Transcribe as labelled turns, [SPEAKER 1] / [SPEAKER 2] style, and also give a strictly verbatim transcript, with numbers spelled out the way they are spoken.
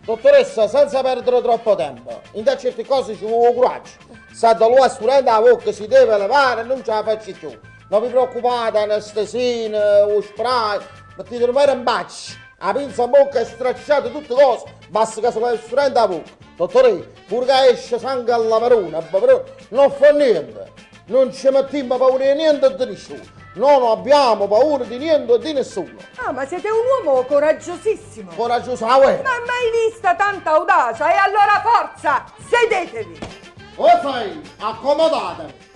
[SPEAKER 1] Dottoressa, senza perdere troppo tempo, in certe cose ci vuole coraggio. Se da lui studente la bocca si deve levare, non ce la faccio più. Non vi preoccupate, anestesina, o spray, mettete il mare in baci. La pinza in bocca è stracciata tutte cose, basta che si leva il studente la bocca. Dottore, pure che esce sangue alla marona, non fa niente. Non ci mettiamo paura di niente e di nessuno. Non abbiamo paura di niente e di nessuno.
[SPEAKER 2] Ah, ma siete un uomo coraggiosissimo.
[SPEAKER 1] Coraggioso, ah, uè.
[SPEAKER 2] Ma mai vista tanta audacia? E allora forza, sedetevi.
[SPEAKER 1] Voi fai, accomodatevi.